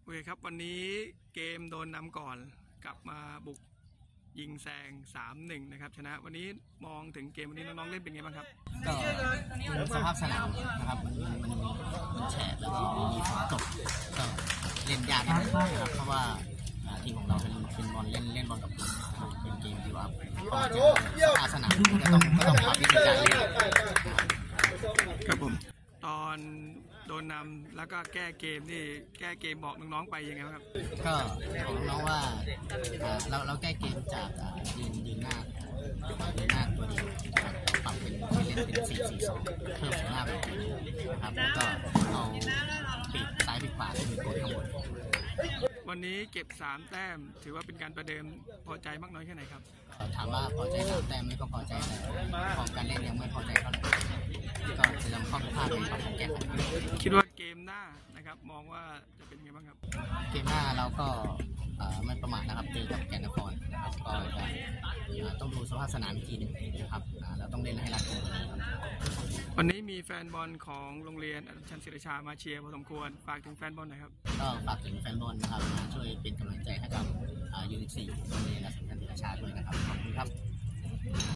เคครับวันนี้เกมโดนนำก่อนกลับมาบุกยิงแซง 3-1 นะครับชนะวันนี้มองถึงเกมวันนี้น้องๆเล่นเป็นไงบ้างครับก็สภาพสนามนะครับมันแฉะแล้วก็มีฝนตกก็เล่นยากนะครับเพราะว่าทีมของเราเป็นบอลเล่นบอลกับพื้นเป็นเกมที่ว่าพอเจอสภาพสนามก็ต้องปรับวิธีการเล่นครับผมตอนโดนนำแล้วก็แก้เกมนี่แก้เกมบอกน้องๆไปยังไงครับก็ของน้องว่าเราแก้เกมจากยืนหน้าตัวเดียวปรับเป็นเล่นเป็น 4-4-2 เพิ่มหน้าไปนะครับแล้วก็เอาปีกซ้ายปีกขวาที่มีกดข้างบนวันนี้เก็บ3แต้มถือว่าเป็นการประเดิมพอใจมากน้อยแค่ไหนครับถามว่าพอใจ3แต้มไม่ก็พอใจแต่ของการเล่นยังไม่พอใจเท่าไหร่ก็จะนำข้อผิดพลาดไปปรับปรุงแก้ไขคิดว่าเกมหน้านะครับมองว่าจะเป็นไงบ้างครับเกมหน้าเราก็ไม่ประมาทนะครับเจอกับแก่นนครก็ต้องดูสภาพสนามอีกทีนึงนะครับเราต้องเล่นให้รัดกุมวันนี้มีแฟนบอลของโรงเรียนอัสสัมชัญศรีราชามาเชียร์พอสมควรฝากถึงแฟนบอลหน่อยครับก็ฝากถึงแฟนบอลนะครับช่วยเป็นกำลังใจให้กับยู24โรงเรียนอัสสัมชัญศรีราชาด้วยนะครับขอบคุณครับ